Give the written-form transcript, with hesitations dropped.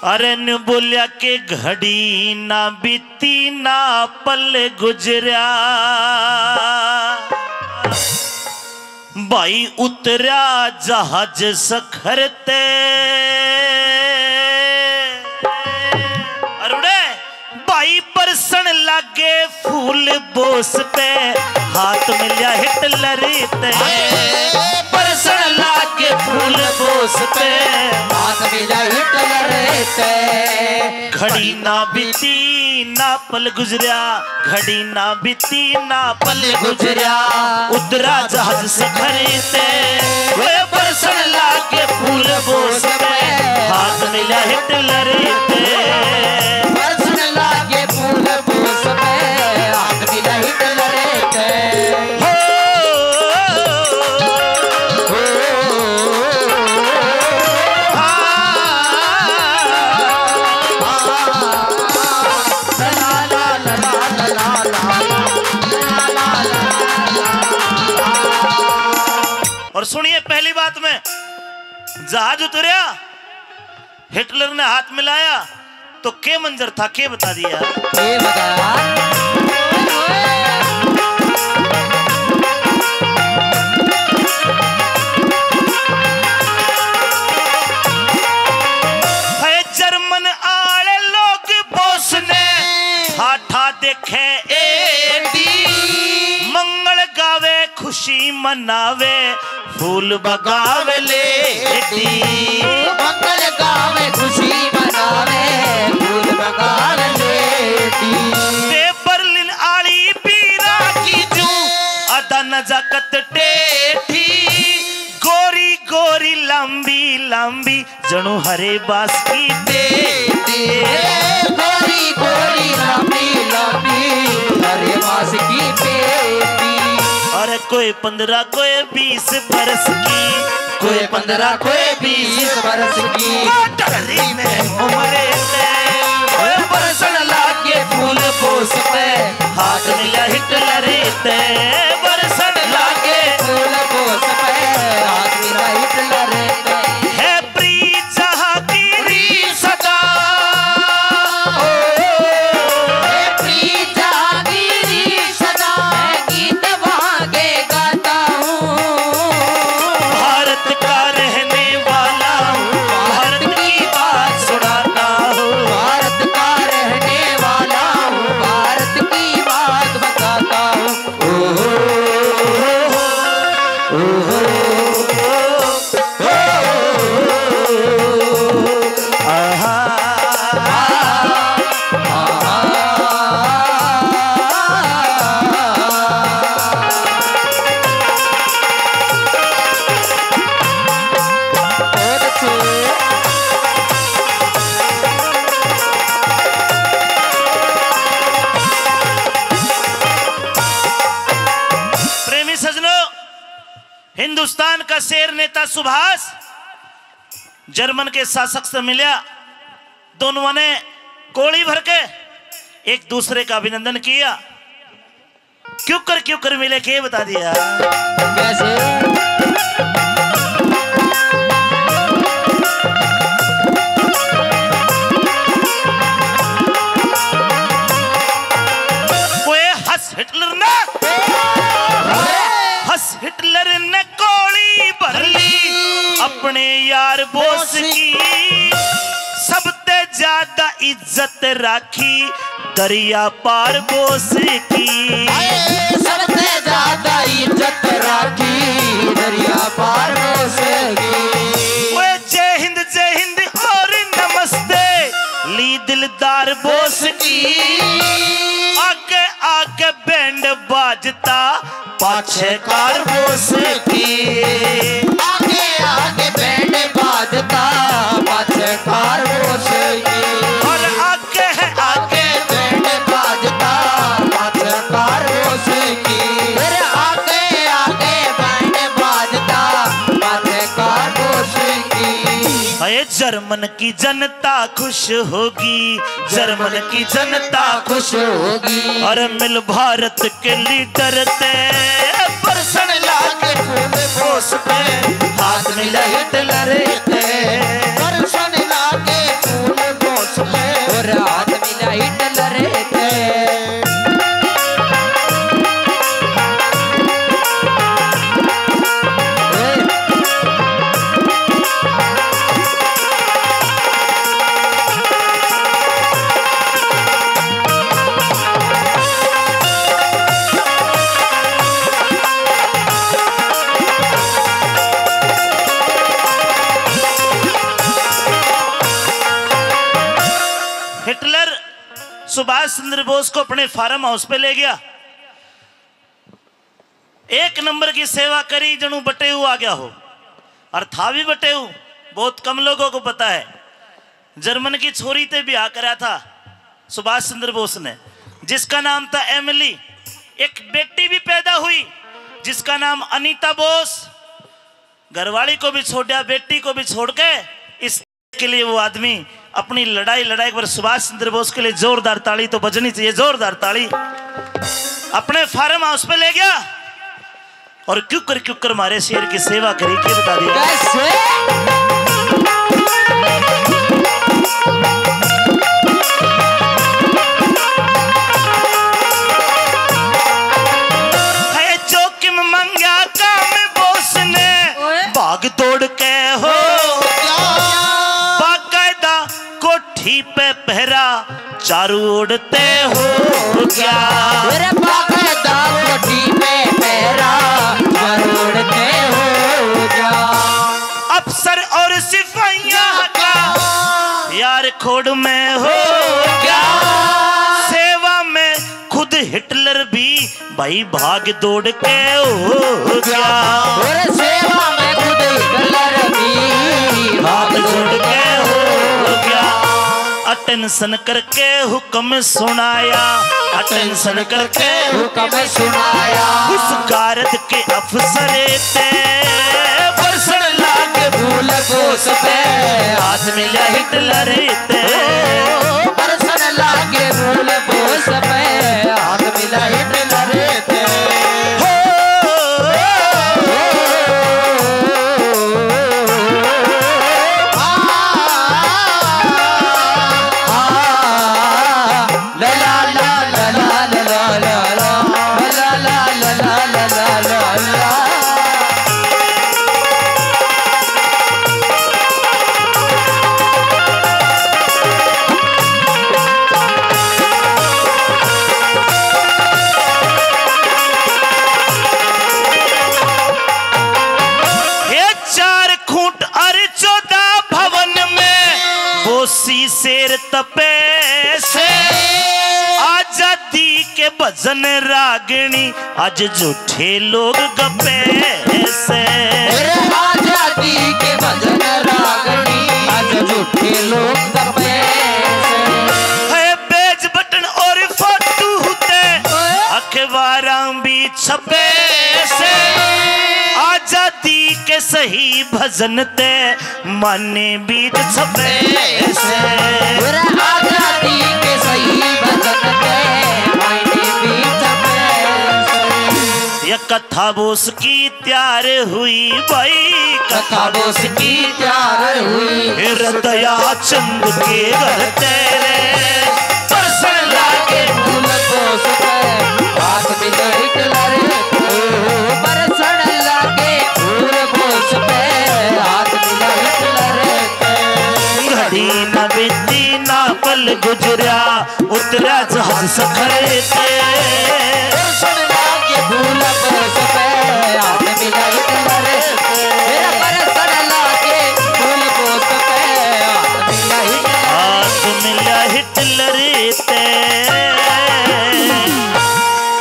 अरे न बोलिया के घड़ी ना बीती ना पल गुजरिया भाई उतरिया जहाज सखरते अरुड़े भाई बरसन लागे फूल बोस पे हाथ मिलिया हिटलर ते बरसन लागे फूल बोस पे हाथ मिलिया हिटलर ते घड़ी ना बीती ना पल गुजरिया घड़ी ना बीती ना पल गुजरिया उतरा जहाज सखरते वे बरसन लागे फूल बोस पे हाथ मिलिया हिटलर ते बरसन लागे फूल बोस पे हाथ मिलिया हिटलर ते और सुनिए पहली बात में जहाज उतरिया हिटलर ने हाथ मिलाया तो के मंजर था के बता दिया ये बता जर्मन आले लोग बोस ने ठाठा देखे एडी मंगल गावे खुशी मनावे फूल बगावे लेडी मंगल गावे खुशी मनावे फूल बगावे लेडी ते बर्लिन आली पीरा की जू अदा नजाकत टेठी गोरी गोरी लंबी लंबी जणू हरे बास की बेटी गोरी गोरी लंबी लंबी हरे बास की बेटी अरे कोई 15 कोई 20 बरस की कोई 15 कोई 20 बरस की टहरी में उम्र से बरसन लागे फूल बोस पे हाथ मिला हिटलर ते बरसन लागे फूल बोस पे हाथ मिला हिटलर ते है प्री जहांगीरी सदा है प्री जहांगीरी सदा मैं गीत भागे गाता हूँ भारत का रहने वाला हूँ भारत की बात सुनाता हूँ भारत का रहने वाला हूँ भारत की बात बताता हूँ प्रेमी सजनों हिंदुस्तान का शेर नेता सुभाष जर्मन के शासक से मिला दोनों ने कोड़ी भर के एक दूसरे का अभिनंदन किया क्यों कर मिले के बता दिया कैसे हिटलर ने कोड़ी भर ली अपने यार बोस की सबसे ज्यादा इज्जत राखी दरिया पार बोस की सबसे ज्यादा इज्जत राखी दरिया पार बोस की जय हिंद और नमस्ते ली दिलदार बोस की आगे आगे बैंड बाजता पाछे कार बोस की आगे आगे बैंड बाजता पाछे कार बोस की और आगे है आगे बैंड बाजता पाछे कार बोस की फिर आगे आगे बैंड बाजता पाछे कार बोस की अरे जर्मन की जनता खुश होगी जर्मन की जनता खुश होगी और मिल भारत के लीडर ते बरसन लागे फूल बोस पे हाथ मिला हिटलर ते बरसन लागे फूल सुभाष चंद्र बोस को अपने फार्म हाउस पे ले गया। 1 नंबर की सेवा करी, जनू बटेऊ आ गया हो। और था भी बटेऊ, बहुत कम लोगों को पता है। जर्मन की छोरी से ब्याह करा था सुभाष चंद्र बोस ने, जिसका नाम था एमिली। एक बेटी भी पैदा हुई जिसका नाम अनीता बोस। घरवाली को भी छोड़ दिया, बेटी को भी छोड़ के, इसके लिए वो आदमी अपनी लड़ाई पर सुभाष चंद्र बोस के लिए जोरदार ताली तो बजनी चाहिए, जोरदार ताली। अपने फार्म हाउस पे ले गया और क्यूकर मारे शेर की सेवा करी। क्या बता दिया जोखिम मंगा काम बोस ने, भाग दौड़ के हो बाकायदा कोठी पे पहरा चारू उड़ते हो क्या। बाकायदा कोठी पे पहरा चारू उड़ते हो क्या। अफसर और सिपाहियां का यार खोड़ में हो क्या। सेवा में खुद हिटलर भी भाई भाग दौड़ के हो क्या। सेवा में खुद हिटलर भी भाग दौड़ के हो क्या। अटेंशन करके हुक्म सुनाया, अटेंशन करके हुक्म सुनाया। उस कारत के अफसर थे बरसण लाग फूल बोस पे हाथ मिला हिटलर थे। बरसण लागे फूल बोस पे हाथ मिला हिटलर थे। शेर तपे से आजादी के भजन रागनी, आज झूठे लोग गपे से। आजादी के भजन रागनी, आज झूठे लोग गपे से। है पेज बटन और फोटो होते अखबारां भी छपे से। आजादी के सही भजन ते माने बीच छपे से। आजादी के सही भजन ते माने बीच छपे से। ये कथा बोस की तैयार हुई भाई, कथा बोस की तैयार हुई। हृदया चंद के घर तेरे बरसण लागे फूल बोस पे हाथ मिला हिटलर थे। बरसण लागे फूल बोस पे हाथ मिला हिटलर थे। घड़ी न बीती ना पल गुजरा उतरा जहाज सखर थे। बरसण लागे फूल बोस पे हाथ मिला हिटलर थे। बरसण लागे फूल बोस पे हाथ मिला हिटलर थे।